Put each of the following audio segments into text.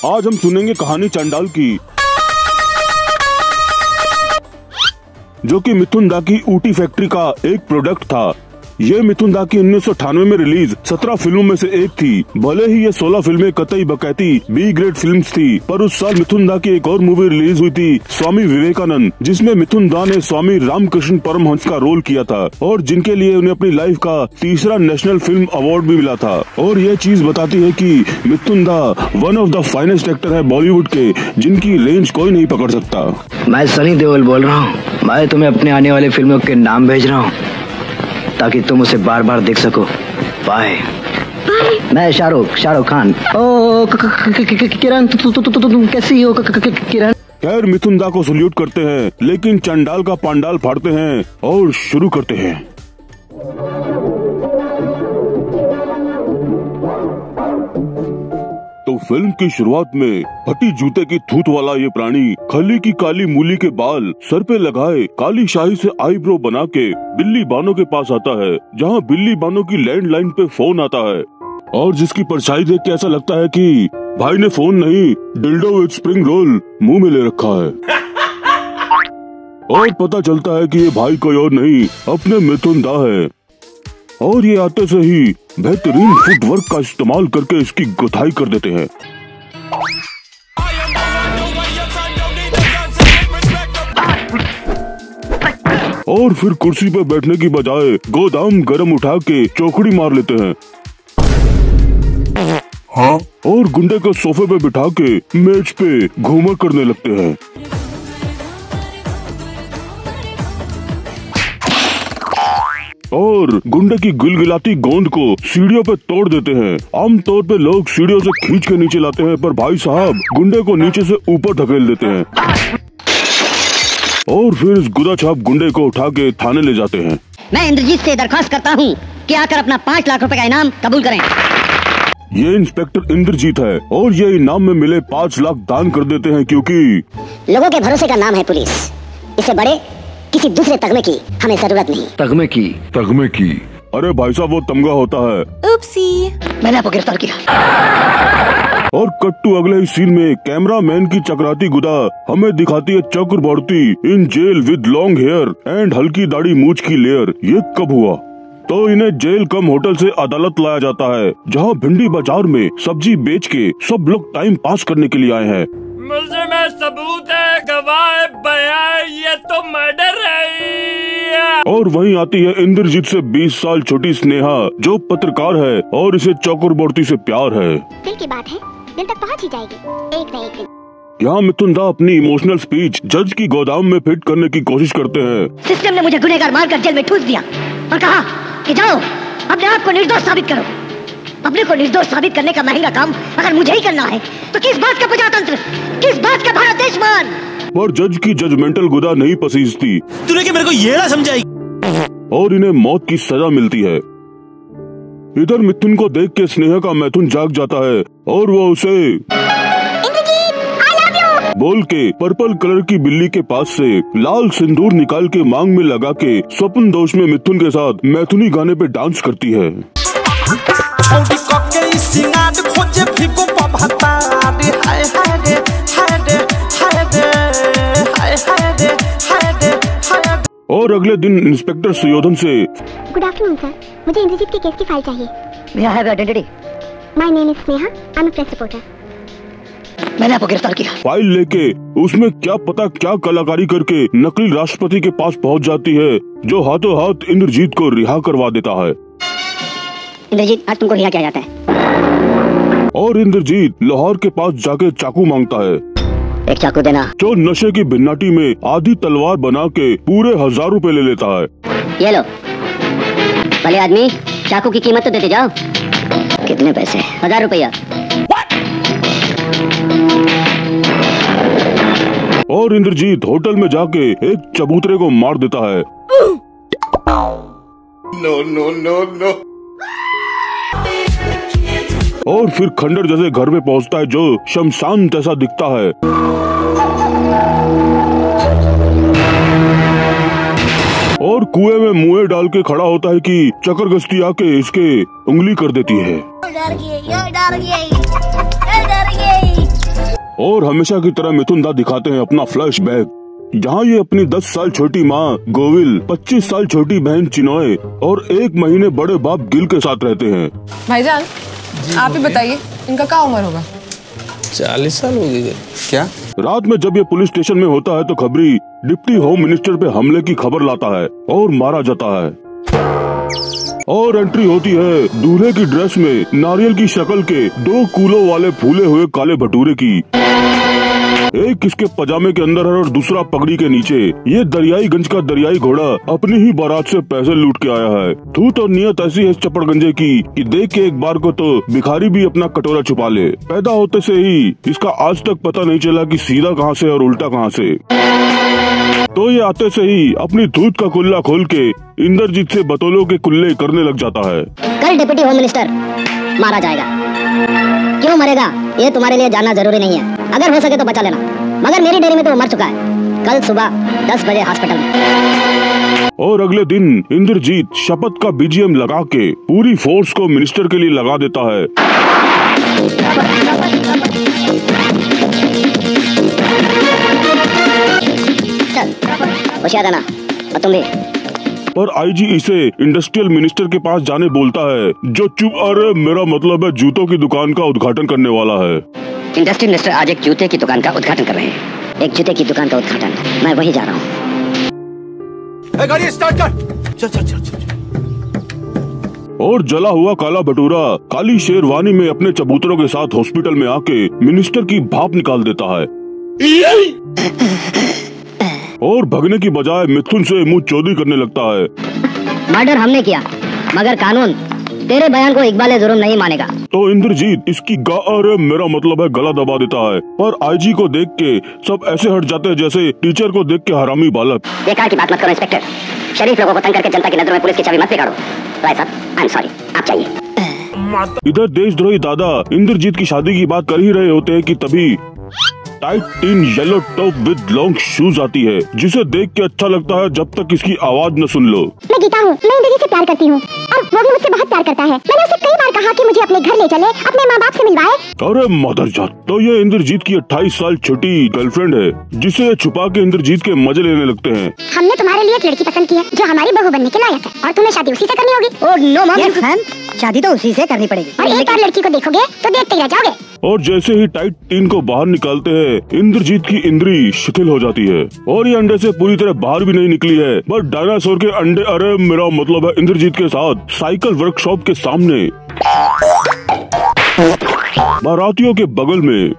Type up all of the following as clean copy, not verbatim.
आज हम सुनेंगे कहानी चंडाल की, जो कि मिथुन दा की ऊटी फैक्ट्री का एक प्रोडक्ट था। ये मिथुन दा की 1998 में रिलीज 17 फिल्मों में से एक थी। भले ही ये 16 फिल्में कतई बकैती बी ग्रेड फिल्म्स थी, पर उस साल मिथुन दा की एक और मूवी रिलीज हुई थी, स्वामी विवेकानंद, जिसमें मिथुन दा ने स्वामी रामकृष्ण परमहंस का रोल किया था और जिनके लिए उन्हें अपनी लाइफ का तीसरा नेशनल फिल्म अवार्ड भी मिला था। और ये चीज बताती है कि Mithun da one of the finest actor है बॉलीवुड के, जिनकी रेंज कोई नहीं पकड़ सकता। मैं सनी देओल बोल रहा हूँ। मैं तुम्हें अपने आने वाली फिल्मों के नाम भेज रहा हूँ ताकि तुम उसे बार बार देख सको। बाय। मैं शाहरुख खान। ओ किरण, तुम कैसी हो किरण? खैर मिथुन दा को सल्यूट करते हैं, लेकिन चंडाल का पांडाल फाड़ते हैं और शुरू करते हैं। तो फिल्म की शुरुआत में फटी जूते की थूत वाला ये प्राणी खली की काली मूली के बाल सर पे लगाए काली शाही से आईब्रो बना के बिल्ली बानो के पास आता है, जहाँ बिल्ली बानो की लैंडलाइन पे फोन आता है और जिसकी परछाई देख के ऐसा लगता है कि भाई ने फोन नहीं, डिल्डो विद स्प्रिंग रोल मुंह में ले रखा है। और पता चलता है कि ये भाई कोई और नहीं, अपने मिथुन दा है। और ये आते से ही बेहतरीन फुटवर्क का इस्तेमाल करके इसकी गुथाई कर देते हैं। और फिर कुर्सी पर बैठने की बजाय गोदाम गरम उठा के चौकड़ी मार लेते हैं। हाँ? और गुंडे को सोफे पे बिठा के मेज पे घूमा करने लगते हैं। और गुंडे की गिलगिलाती गोंद को सीढ़ियों पे तोड़ देते हैं। आमतौर पे लोग सीढ़ियों से खींच के नीचे लाते हैं, पर भाई साहब गुंडे को नीचे से ऊपर धकेल देते हैं और फिर इस गुदाछाप गुंडे को उठा के थाने ले जाते हैं। मैं इंद्रजीत से दरख्वास्त करता हूँ कि आकर अपना 5 लाख रुपए का इनाम कबूल करें। ये इंस्पेक्टर इंद्रजीत है और ये इनाम में मिले 5 लाख दान कर देते हैं, क्योंकि लोगों के भरोसे का नाम है पुलिस। इससे बड़े किसी दूसरे तगमे की हमें जरूरत नहीं। तगमे की। अरे भाई साहब वो तमगा होता है। उपसी। मैंने आपको गिरफ्तार किया। और कट्टू अगले ही सीन में कैमरामैन की चकराती गुदा हमें दिखाती है Chakraborty in jail with long hair and हल्की दाढ़ी मूछ की लेयर। ये कब हुआ? तो इन्हें जेल कम होटल से अदालत लाया जाता है, जहाँ भिंडी बाजार में सब्जी बेच के सब लोग टाइम पास करने के लिए आए हैं। मुझे में सबूत है, गवाह बयान, ये तो मर्डर है। और वहीं आती है इंद्रजीत से 20 साल छोटी स्नेहा, जो पत्रकार है और इसे चक्रवर्ती से प्यार है। दिल की बात है, दिल तक पहुंच ही जाएगी एक न एक दिन। यहाँ मिथुन दा अपनी इमोशनल स्पीच जज की गोदाम में फिट करने की कोशिश करते हैं। सिस्टम ने मुझे गुनहगार मारकर जेल में ठूस दिया और कहा कि जाओ अपने आप को निर्दोष साबित करो। अपने को निर्दोष साबित करने का महंगा काम अगर मुझे ही करना है तो किस बात का प्रजातंत्र, किस बात का भारत देशमान। पर जज की जजमेंटल गुदा नहीं पसीजती। तूने क्या मेरे को ये ना समझाई? और इन्हें मौत की सजा मिलती है। इधर मिथुन को देख के स्नेहा का मैथुन जाग जाता है और वो उसे बोल के पर्पल कलर की बिल्ली के पास से लाल सिंदूर निकाल के मांग में लगा के स्वप्न दोष में मिथुन के साथ मैथुनी गाने पे डांस करती है। और अगले दिन इंस्पेक्टर सुयोधन से गुड आफ्टरनून सर, मुझे इंद्रजीत के केस की फाइल चाहिए। May I have your identity? My name is Sneha, I am a press reporter. मैंने आपको गिरफ्तार किया। फाइल लेके उसमें क्या पता क्या कलाकारी करके नकली राष्ट्रपति के पास पहुंच जाती है, जो हाथों हाथ इंद्रजीत को रिहा करवा देता है। इंद्रजीत, आज तुमको रिहा किया जाता है। और इंद्रजीत लाहौर के पास जाके चाकू मांगता है। एक चाकू देना। जो नशे की भिन्नाटी में आधी तलवार बना के पूरे 1000 रुपए ले लेता है। ये लो। भले आदमी, चाकू की कीमत तो देते जाओ। कितने पैसे? 1000 रुपया। और इंद्रजीत होटल में जाके एक चबूतरे को मार देता है। नो। और फिर खंडर जैसे घर में पहुंचता है, जो शमशान जैसा दिखता है। और कुएं में मुँह डाल के खड़ा होता है कि चकरगश्ती आके इसके उंगली कर देती है। डर गई। और हमेशा की तरह मिथुन दा दिखाते हैं अपना फ्लैशबैक, जहाँ ये अपनी 10 साल छोटी माँ गोविल, 25 साल छोटी बहन चिनोय और 1 महीने बड़े बाप गिल के साथ रहते हैं। भाईजान आप ही बताइए इनका क्या उम्र होगा? 40 साल हो गए क्या? रात में जब ये पुलिस स्टेशन में होता है तो खबरी डिप्टी होम मिनिस्टर पे हमले की खबर लाता है और मारा जाता है। और एंट्री होती है दूल्हे की ड्रेस में नारियल की शक्ल के 2 कूलों वाले फूले हुए काले भटूरे की। एक किसके पजामे के अंदर है और दूसरा पगड़ी के नीचे। ये दरियाईगंज का दरियाई घोड़ा अपनी ही बारात से पैसे लूट के आया है। धूत और नियत ऐसी है इस चपड़गंजे की कि देख के एक बार को तो भिखारी भी अपना कटोरा छुपा ले। पैदा होते से ही इसका आज तक पता नहीं चला कि सीधा कहाँ से और उल्टा कहाँ से। तो ये आते से ही अपनी धूत का कुल्ला खोल के इंद्रजीत से बतौलों के कुल्ले करने लग जाता है। कल डिप्टी होम मिनिस्टर मारा जाएगा। क्यों मरेगा ये तुम्हारे लिए जानना जरूरी नहीं है। अगर हो सके तो बचा लेना, मगर मेरी डेयरी में तो वो मर चुका है। कल सुबह 10 बजे हॉस्पिटल में। और अगले दिन इंद्रजीत शपथ का बीजीएम लगा के पूरी फोर्स को मिनिस्टर के लिए लगा देता है। चल होशियार रहना, और तुम भी। पर आईजी इसे इंडस्ट्रियल मिनिस्टर के पास जाने बोलता है, जो चुप। अरे मेरा मतलब है जूतों की दुकान का उद्घाटन करने वाला है। इंडस्ट्रियल मिनिस्टर आज एक जूते की दुकान का उद्घाटन कर रहे हैं। एक जूते की दुकान का उद्घाटन, मैं वहीं जा रहा हूँ। गाड़ी स्टार्ट कर। चल चल चल चल। और जला हुआ काला भटूरा काली शेरवानी में अपने चबूतरों के साथ हॉस्पिटल में आके मिनिस्टर की भाप निकाल देता है और भगने की बजाय मिथुन से मुंह चौधी करने लगता है। मर्डर हमने किया, मगर कानून तेरे बयान को इकबाल जुर्म नहीं मानेगा। तो इंद्रजीत इसकी अरे मेरा मतलब है गला दबा देता है। पर आईजी को देख के सब ऐसे हट जाते हैं जैसे टीचर को देख के हरामी बालक। बेकार की बात मत करो इंस्पेक्टर। शरीफ लोगों को तंग करके जनता की नजरों में पुलिस की छवि मत बिगाड़ो। राय साहब, आई एम सॉरी, आप चाहिए। इधर देशद्रोही दादा इंद्रजीत की शादी की बात कर ही रहे होते हैं कि तभी tight teen yellow top with long shoes आती है, जिसे देख के अच्छा लगता है जब तक इसकी आवाज न सुन लो। मैं गीता हूँ, मैं इंद्रजीत से प्यार करती हूँ और वो भी मुझसे बहुत प्यार करता है। मैंने उसे कई बार कहा कि मुझे अपने घर ले चले, अपने माँ बाप से मिलवाए। अरे मदरजात, तो ये इंद्रजीत की 28 साल छोटी गर्लफ्रेंड है, जिसे छुपा के इंद्रजीत के मजे लेने लगते हैं। हमने तुम्हारे लिए एक लड़की पसंद की है जो हमारी बहू बनने के लायक है और तुम्हें शादी उसी से करनी होगी। ओह नो मॉम, शादी तो उसी से करनी पड़ेगी। और एक बार लड़की को देखोगे तो देखते ही रह जाओगे। और जैसे ही टाइट टीन को बाहर निकालते हैं इंद्रजीत की इंद्री शिथिल हो जाती है और ये अंडे से पूरी तरह बाहर भी नहीं निकली है, बस डायनासोर के अंडे। अरे मेरा मतलब है इंद्रजीत के साथ साइकिल वर्कशॉप के सामने बारातियों के बगल में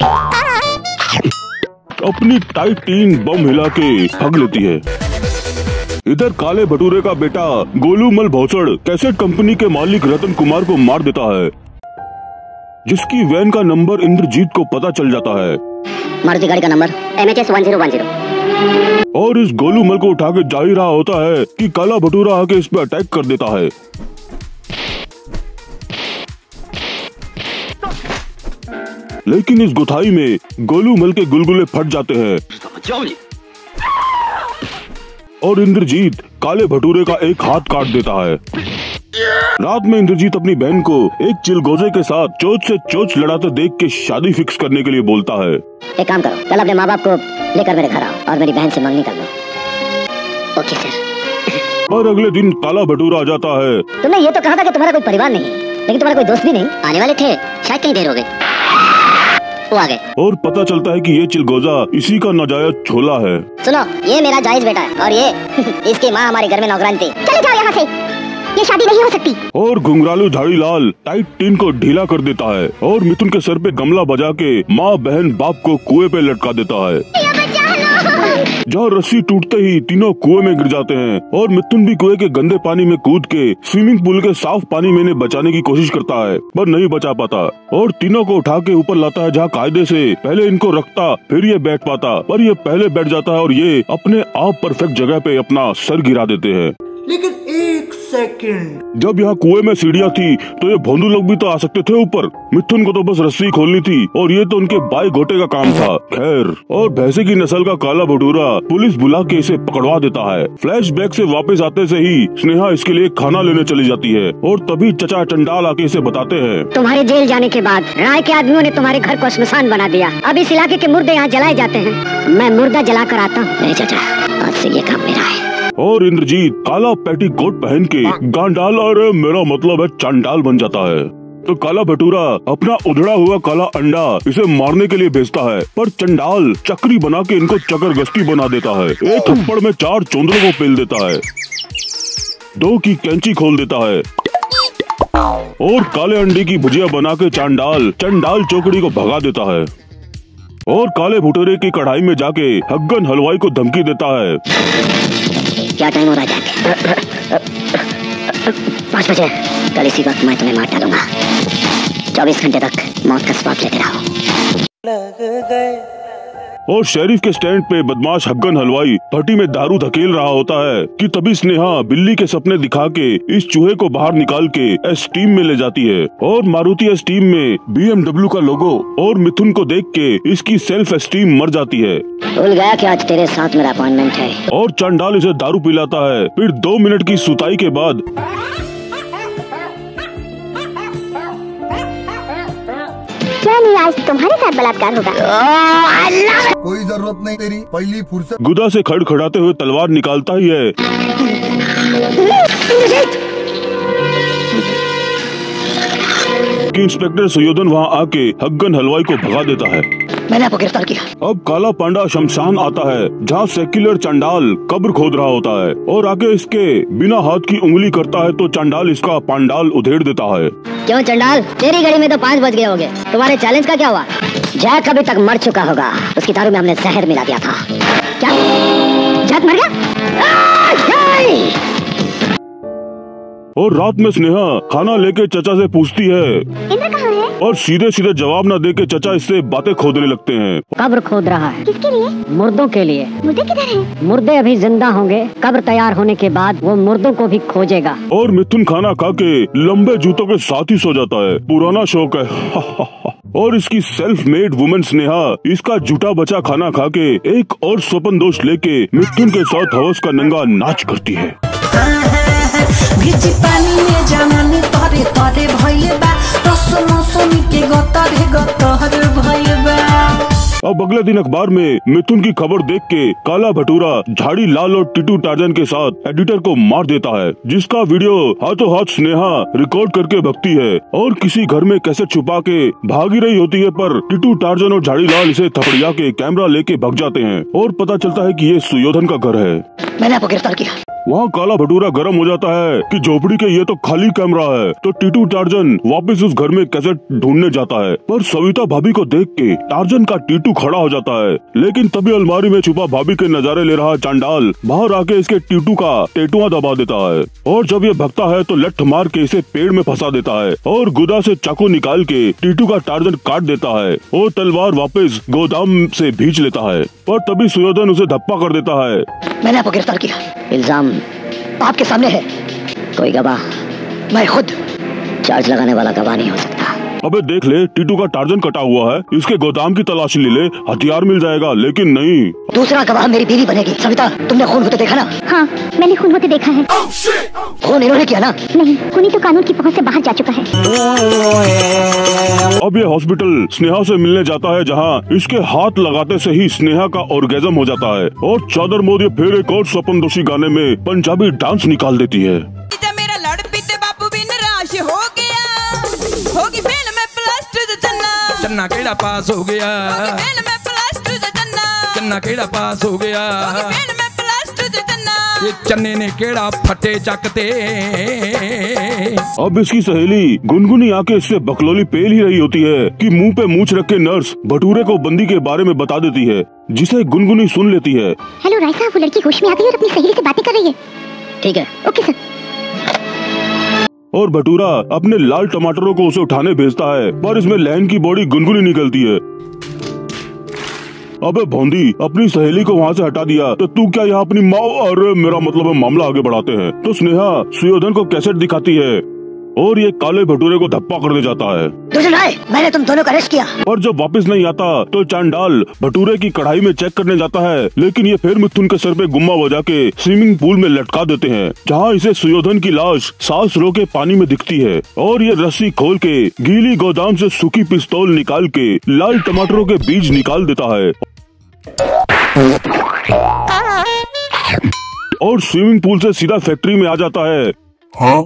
अपनी टाइट टीन बम हिला के भाग लेती है। इधर काले भटूरे का बेटा गोलूमल भौसड़ कैसेट कंपनी के मालिक रतन कुमार को मार देता है, जिसकी वैन का नंबर इंद्रजीत को पता चल जाता है। मारुति गाड़ी का नंबर MHS 1010। और इस गोलूमल को उठा के जा ही रहा होता है कि काला भटूरा आके इस पे अटैक कर देता है। लेकिन इस गुथाई में गोलूमल के गुलगुले फट जाते हैं और इंद्रजीत काले भटूरे का एक हाथ काट देता है। रात में इंद्रजीत अपनी बहन को एक चिलगोजे के साथ चोंच से चोंच लड़ाते देख के शादी फिक्स करने के लिए बोलता है। एक काम करो, कल अपने माँ बाप को लेकर मेरे घर आओ और मेरी बहन से मंगनी कर लो। Okay sir. और अगले दिन काला भटूरा आ जाता है। तुमने ये तो कहा था कि तुम्हारा कोई परिवार नहीं, लेकिन तुम्हारा कोई दोस्त भी नहीं। आने वाले थे, शायद कहीं देर हो गई, वो आ गए। और पता चलता है कि ये चिलगोजा इसी का नाजायज छोला है। सुनो, ये मेरा जायज बेटा है और ये इसकी माँ हमारे घर में नौकरानी थी। चले जाओ यहाँ से, ये शादी नहीं हो सकती। और घुंघरालू झाड़ी लाल टाइट टीन को ढीला कर देता है और मिथुन के सर पे गमला बजा के माँ बहन बाप को कुएं पे लटका देता है। जहाँ रस्सी टूटते ही तीनों कुएं में गिर जाते हैं और मिथुन भी कुएं के गंदे पानी में कूद के स्विमिंग पूल के साफ पानी में इन्हें बचाने की कोशिश करता है, पर नहीं बचा पाता और तीनों को उठा के ऊपर लाता है, जहाँ कायदे से पहले इनको रखता फिर ये बैठ पाता, पर ये पहले बैठ जाता है और ये अपने आप परफेक्ट जगह पे अपना सर गिरा देते हैं। लेकिन एक सेकंड। जब यहाँ कुएं में सीढ़ियाँ थी तो ये भोंदू लोग भी तो आ सकते थे ऊपर। मिथुन को तो बस रस्सी खोलनी थी और ये तो उनके बाई गोटे का काम था। खैर, और भैंसे की नस्ल का काला भटूरा पुलिस बुला के इसे पकड़वा देता है। फ्लैशबैक से वापस आते से ही स्नेहा इसके लिए खाना लेने चली जाती है और तभी चचा चंडाल आके इसे बताते हैं, तुम्हारे जेल जाने के बाद राय के आदमियों ने तुम्हारे घर को श्मशान बना दिया। अब इस इलाके के मुर्दे यहाँ जलाए जाते हैं। मैं मुर्दा जला कर आता हूँ। नहीं चाचा, आज से ये काम मेरा है। और इंद्रजीत काला पेटीकोट पहन के गांडाल और मेरा मतलब है चंडाल बन जाता है। तो काला भटूरा अपना उधड़ा हुआ काला अंडा इसे मारने के लिए भेजता है, पर चंडाल चक्री बना के इनको चकरगश्ती बना देता है। एक थप्पड़ में 4 चोंदरों को पेल देता है, 2 की कैंची खोल देता है और काले अंडे की भुजिया बना के चंडाल चौकड़ी को भगा देता है और काले भटूरे की कढ़ाई में जाके हग्गन हलवाई को धमकी देता है। क्या टाइम हो रहा है? 5 बजे। कल इसी वक्त मैं तुम्हें मार डालूंगा। 24 घंटे तक मौत का स्वाद लेते रहो। और शेरिफ के स्टैंड पे बदमाश हग्गन हलवाई भट्टी में दारू धकेल रहा होता है कि तभी स्नेहा बिल्ली के सपने दिखा के इस चूहे को बाहर निकाल के एस्टीम में ले जाती है और मारुति एस्टीम में BMW का लोगो और मिथुन को देख के इसकी सेल्फ एस्टीम मर जाती है। भूल गया कि आज तेरे साथ मेरा अपॉइंटमेंट है। और चंडाल इसे दारू पिलाता है। फिर 2 मिनट की सुताई के बाद क्या नहीं, आज तुम्हारे साथ बलात्कार होगा। कोई जरूरत नहीं तेरी पहली फुर्सत। गुदा से खड़खड़ाते हुए तलवार निकालता ही है कि इंस्पेक्टर सुयोधन वहाँ आके हग्गन हलवाई को भगा देता है। मैंने आपको गिरफ्तार किया। अब काला पांडा शमशान आता है जहाँ सेक्युलर चंडाल कब्र खोद रहा होता है और आगे इसके बिना हाथ की उंगली करता है तो चंडाल इसका पांडाल उधेड़ देता है। क्यों चंडाल, तेरी घड़ी में तो 5 बज गए होंगे। तुम्हारे चैलेंज का क्या हुआ? जैक अभी तक मर चुका होगा, उसकी दारू में हमने जहर मिला दिया था। क्या जैक मर गया? और रात में स्नेहा खाना लेके चचा से पूछती है इंद्र कहाँ है? और सीधे सीधे जवाब न देके चचा इससे बातें खोदने लगते हैं। कब्र खोद रहा है। किसके लिए? मुर्दों के लिए। मुर्दे किधर है? मुर्दे अभी जिंदा होंगे, कब्र तैयार होने के बाद वो मुर्दों को भी खोजेगा। और मिथुन खाना खा के लंबे जूतों के साथ ही सो जाता है। पुराना शौक है। और इसकी सेल्फ मेड वुमन स्नेहा इसका जूटा बचा खाना खा के एक और स्वपन दोष लेके मिथुन के साथ हवस का नंगा नाच करती है। भिजी पानी में जमानी तोरे तोरे भइले बा, रस मौसमी के गतर भइले बा। अब अगले दिन अखबार में मिथुन की खबर देख के काला भटूरा झाड़ी लाल और टिटू टार्जन के साथ एडिटर को मार देता है, जिसका वीडियो हाथों हाथ स्नेहा रिकॉर्ड करके भगती है और किसी घर में कैसेट छुपा के भागी रही होती है, पर टिटू टार्जन और झाड़ी लाल इसे थपड़िया के कैमरा लेके भग जाते हैं और पता चलता है कि ये सुयोधन का घर है। मैंने आपको गिरफ्तार किया। वहाँ काला भटूरा गर्म हो जाता है कि झोपड़ी के ये तो खाली कैमरा है, तो टिटू टार्जन वापस उस घर में कैसेट ढूंढने जाता है, पर सविता भाभी को देख के टार्जन का टीटू खड़ा हो जाता है। लेकिन तभी अलमारी में छुपा भाभी के नजारे ले रहा चंडाल बाहर आके इसके टीटू का टेटुआ दबा देता है और जब ये भगता है तो लठ मार के इसे पेड़ में फंसा देता है और गुदा से चाकू निकाल के टीटू का टार्जन काट देता है और तलवार वापस गोदाम से भींच लेता है, पर तभी सुयोधन उसे धप्पा कर देता है। मैंने आपको गिरफ्तार किया। इल्जाम आपके सामने है। कोई गवाह? मैं खुद। चार्ज लगाने वाला गवाह नहीं हो सकता। अबे देख ले, टीटू का टार्जन कटा हुआ है, इसके गोदाम की तलाशी ले ले, हथियार मिल जाएगा। लेकिन नहीं, दूसरा गवाह मेरी बीवी बनेगी। सविता, तुमने खून होते देखा ना? हाँ, मैंने खून होते देखा है। खून इन्होंने किया ना? नहीं, खूनी तो कानून की पहुंच से बाहर जा चुका है। अब ये हॉस्पिटल स्नेहा से मिलने जाता है, जहाँ इसके हाथ लगाते से ही स्नेहा का ऑर्गेजम हो जाता है और चादर मोदी फिर एक और सपनदोशी गाने में पंजाबी डांस निकाल देती है। मेरा लड़ पीते बापू भी निराश हो गया, होगी फेल में प्लस टू चन्ना केड़ा पास हो गया, फेल में प्लस टू चन्ना केड़ा पास हो गया, फेल में प्लस टू ये चन्ने ने केड़ा फटे चकते। अब इसकी सहेली गुनगुनी आके इससे बकलोली पेल ही रही होती है कि मुंह पे मूछ रख के नर्स भटूरे को बंदी के बारे में बता देती है, जिसे गुनगुनी सुन लेती है। हेलो राय साहब, वो लड़की होश में आ गई और अपनी सहेली से बातें कर रही है। ठीक है, ओके सर। और भटूरा अपने लाल टमाटरों को उसे उठाने भेजता है, पर इसमें लहन की बॉडी गुनगुनी निकलती है अबे भौंदी, अपनी सहेली को वहाँ से हटा दिया तो तू क्या यहाँ अपनी माँ, अरे मेरा मतलब है मामला आगे बढ़ाते हैं। तो स्नेहा सुयोधन को कैसेट दिखाती है और ये काले भटूरे को धप्पा करने जाता है। मैंने तुम दोनों को अरेस्ट किया। और जब वापस नहीं आता तो चांडाल भटूरे की कढ़ाई में चेक करने जाता है, लेकिन ये फिर मिथुन के सर पे गुम्मा बजा के स्विमिंग पूल में लटका देते हैं, जहाँ इसे सुयोधन की लाश सांस रोके पानी में दिखती है। और ये रस्सी खोल के गीली गोदाम से सूखी पिस्तौल निकाल के लाल टमाटरों के बीज निकाल देता है और स्विमिंग पूल से सीधा फैक्ट्री में आ जाता है। हाँ?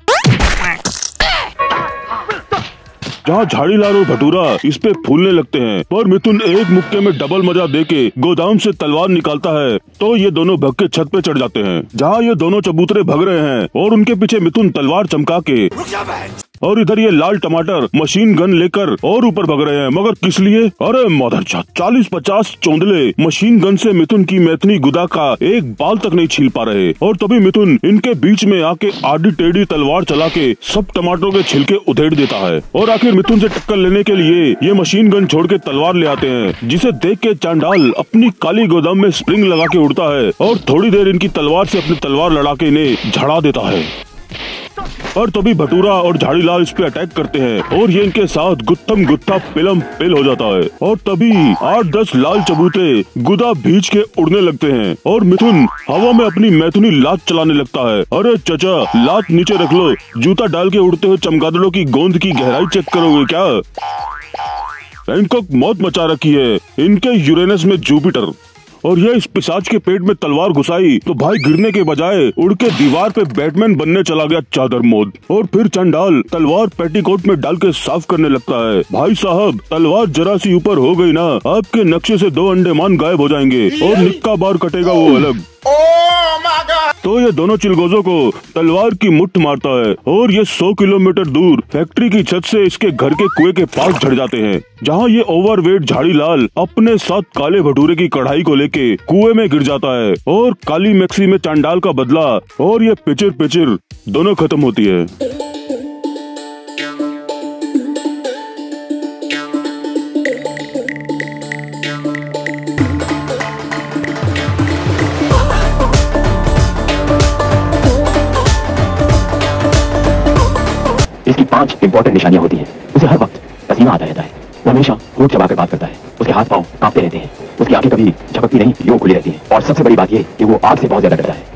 जहाँ झाड़ीलाल और भटूरा इस पे फूलने लगते हैं, पर मिथुन एक मुक्के में डबल मजा देके गोदाम से तलवार निकालता है तो ये दोनों भग के छत पे चढ़ जाते हैं, जहाँ ये दोनों चबूतरे भग रहे हैं और उनके पीछे मिथुन तलवार चमका के, और इधर ये लाल टमाटर मशीन गन लेकर और ऊपर भग रहे हैं। मगर किस लिए? अरे मदरचोद, 40-50 चौंदले मशीन गन से मिथुन की मैथनी गुदा का एक बाल तक नहीं छील पा रहे। और तभी मिथुन इनके बीच में आके आड़ी टेढ़ी तलवार चला के सब टमाटरों के छिलके उधेड़ देता है। और आखिर मिथुन से टक्कर लेने के लिए ये मशीन गन छोड़ के तलवार ले आते हैं, जिसे देख के चांडाल अपनी काली गोदाम में स्प्रिंग लगा के उड़ता है और थोड़ी देर इनकी तलवार से अपनी तलवार लड़ा के इन्हें झड़ा देता है। और तभी भटूरा और झाड़ीलाल इस पे अटैक करते हैं और ये इनके साथ गुत्थम गुत्था पिलम पिल हो जाता है। और तभी 8-10 लाल चबूते गुदा भींच के उड़ने लगते हैं और मिथुन हवा में अपनी मैथुनी लात चलाने लगता है। अरे चचा, लात नीचे रख लो, जूता डाल के उड़ते हुए चमगादड़ों की गोंद की गहराई चेक करोगे क्या? इनको मौत मचा रखी है इनके यूरेनस में जुपिटर। और ये इस पिशाच के पेट में तलवार घुसाई तो भाई गिरने के बजाय उड़ के दीवार पे बैटमैन बनने चला गया चादर मोद। और फिर चंडाल तलवार पेटीकोट में डाल के साफ करने लगता है। भाई साहब, तलवार जरा सी ऊपर हो गई ना, आपके नक्शे से 2 अंडेमान गायब हो जाएंगे और निक्का बार कटेगा वो अलग। तो ये दोनों चिलगोजों को तलवार की मुट्ठ मारता है और ये 100 किलोमीटर दूर फैक्ट्री की छत से इसके घर के कुएं के पास झड़ जाते हैं, जहाँ ये ओवरवेट झाड़ीलाल अपने साथ काले भटूरे की कढ़ाई को लेके कुएं में गिर जाता है और काली मैक्सी में चांडाल का बदला और ये पिचिर पिचिर दोनों खत्म होती है। इसकी 5 इंपॉर्टेंट निशानियां होती हैं। उसे हर वक्त पसीना आता रहता है, वो हमेशा होठ चबाकर बात करता है, उसके हाथ पांव कांपते रहते हैं, उसकी आंखें कभी झपकती नहीं, यूं खुली रहती हैं, और सबसे बड़ी बात ये कि वो आग से बहुत ज्यादा डरता है।